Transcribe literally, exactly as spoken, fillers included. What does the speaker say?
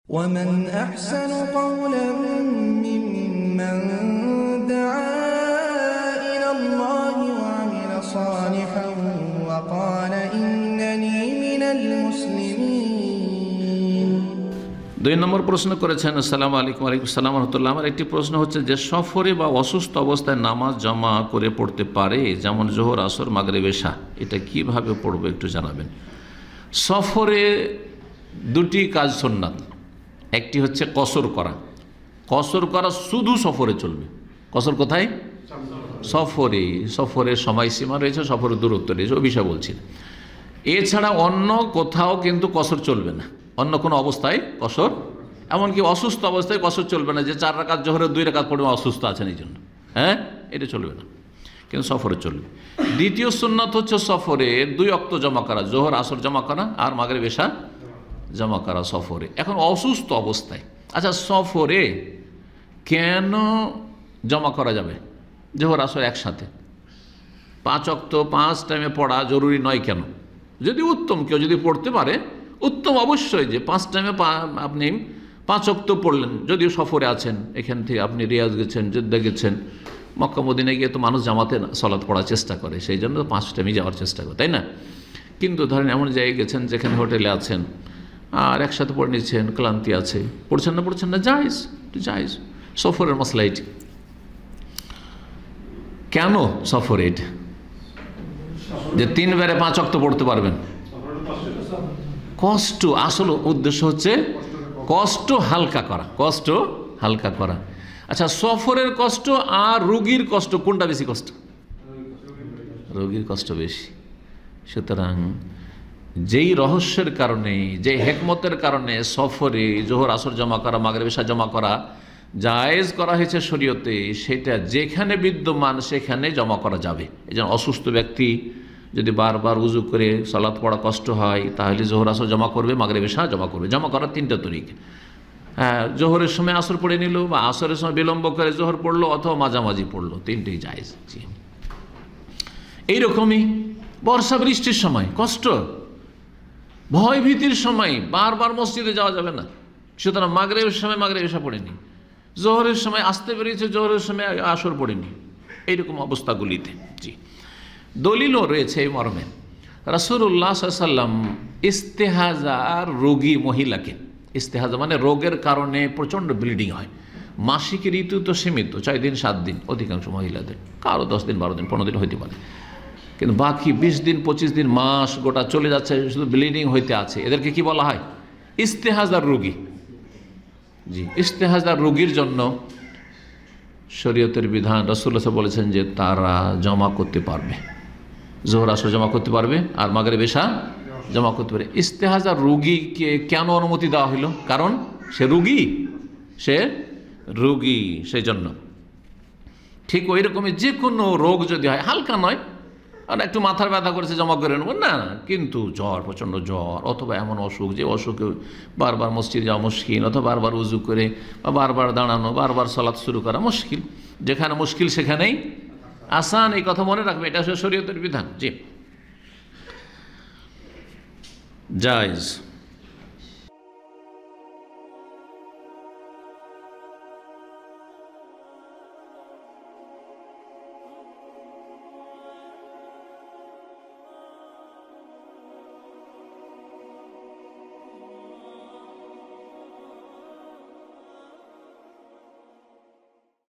ومن أحسن قولا ممن دعا إلى الله وعمل صالحا وقال إنني من المسلمين। দুই নম্বর প্রশ্ন করেছেন, আসসালামু আলাইকুম। ওয়ালাইকুম আসসালাম ওয়া রাহমাতুল্লাহ। আমার একটি প্রশ্ন হচ্ছে যে সফরে বা অসুস্থ অবস্থায় নামাজ জমা করে পড়তে পারে, যেমন জোহর, আসর, মাগরিব, এশা, এটা কিভাবে পড়বো একটু জানাবেন। সফরে দুটি কাজ সুন্নাত, একটি হচ্ছে কসর করা। কসর করা শুধু সফরে চলবে। কসর কোথায়? সফরে। সফরের সময়সীমা রয়েছে, সফরের দূরত্ব রয়েছে, ওই বিষয় বলছি। এছাড়া অন্য কোথাও কিন্তু কসর চলবে না, অন্য কোনো অবস্থায় কসর, এমনকি অসুস্থ অবস্থায় কসর চলবে না, যে চার রাকাত জোহরের দুই রাকাত পড়বে অসুস্থ আছেন এই জন্য, হ্যাঁ, এটা চলবে না, কিন্তু সফরে চলবে। দ্বিতীয় সুন্নাত হচ্ছে সফরে দুই ওয়াক্ত জমা করা, জোহর আসর জমা করা আর মাগরিব এশা জমা করা সফরে। এখন অসুস্থ অবস্থায়, আচ্ছা সফরে কেন জমা করা যাবে জোহর আসর একসাথে? পাঁচ ওয়াক্ত পাঁচ টাইমে পড়া জরুরি নয় কেন? যদি উত্তম, কেউ যদি পড়তে পারে উত্তম অবশ্যই, যে পাঁচ টাইমে আপনি পাঁচ ওয়াক্ত পড়লেন, যদিও সফরে আছেন, এখান থেকে আপনি রিয়াজ গেছেন, জেদ্দা গেছেন, মক্কা মদিনায় গিয়ে তো মানুষ জামাতে সালাত পড়ার চেষ্টা করে, সেই জন্য পাঁচ টাইমে যাওয়ার চেষ্টা করে, তাই না? কিন্তু ধরেন এমন জায়গায় গেছেন যেখানে হোটেলে আছেন আর একসাথে পড়ে নিচ্ছেন, ক্লান্তি আছে, পড়ছেন না পড়ছেন না, জায়েজ, জায়েজ, সফরের মশলা এটি। কেন সফরে এটা যে তিনবারে পাঁচ ওয়াক্ত পড়তে পারবেন? কষ্ট, আসল উদ্দেশ্য হচ্ছে কষ্ট হালকা করা, কষ্ট হালকা করা। আচ্ছা, সফরের কষ্ট আর রোগীর কষ্ট কোনটা বেশি কষ্ট? রোগীর কষ্ট বেশি। সুতরাং যেই রহস্যের কারণে, যে হেকমতের কারণে সফরে জোহর আসর জমা করা, মাগরিব এশা জমা করা জায়েজ করা হয়েছে শরীয়তে, সেটা যেখানে বিদ্যমান সেখানে জমা করা যাবে। এই জন্য অসুস্থ ব্যক্তি যদি বারবার উজু করে সালাত পড়া কষ্ট হয়, তাহলে জোহর আসর জমা করবে, মাগরিব এশা জমা করবে। জমা করার তিনটা তরিকা, হ্যাঁ, জোহরের সময় আসর পড়ে নিল, বা আসরের সময় বিলম্ব করে জোহর পড়লো, অথবা মাঝামাঝি পড়লো, তিনটেই জায়েজ। জি, এইরকমই বর্ষা বৃষ্টির সময় কষ্ট, ভয় ভীতির সময় বারবার মসজিদে যাওয়া যাবে না, সুতরাং মাগরিবের সময় মাগরিব এশা পড়েনি, জোহরের সময় আসতে বেরিয়েছে, জোহরের সময় আসর পড়েনি, এইরকম অবস্থাগুলিতে। জি, দলিলও রয়েছে এই মর্মে। রাসূলুল্লাহ সাল্লাল্লাহু আলাইহি ওয়াসাল্লাম ইস্তেহাজার রোগী মহিলাকে, ইস্তেহাজা মানে রোগের কারণে প্রচণ্ড ব্লিডিং হয়, মাসিক ঋতু তো সীমিত, ছয় দিন সাত দিন অধিকাংশ মহিলাদের, কারো দশ দিন বারো দিন পনেরো দিন হইতে পারে, কিন্তু বাকি বিশ দিন পঁচিশ দিন মাস গোটা চলে যাচ্ছে, শুধু ব্লিডিং হইতে আছে, এদেরকে কি বলা হয়? ইস্তেহাজার রোগী। জি, ইস্তেহাজার রোগীর জন্য শরীয়তের বিধান, রাসূলুল্লাহ বলেছেন যে তারা জমা করতে পারবে, জোহর আসর জমা করতে পারবে আর মাগরিব এশা জমা করতে পারে। ইস্তেহাজার রোগীকে কেন অনুমতি দেওয়া হলো? কারণ সে রোগী, সে রোগী, সেই জন্য। ঠিক ওই রকমই যে কোনো রোগ যদি হয়, হালকা নয়, আর একটু মাথার ব্যথা করেছে জমা করে নেব না, কিন্তু জ্বর, প্রচণ্ড জ্বর, অথবা এমন অসুখ যে অসুখে বারবার মসজিদে যাওয়া মুশকিল, অথবা বারবার উজু করে বা বারবার দাঁড়ানো, বারবার সালাত শুরু করা মুশকিল, যেখানে মুশকিল সেখানেই আসান, এই কথা মনে রাখবে, এটা শরীয়তের বিধান। জি, জায়েজ।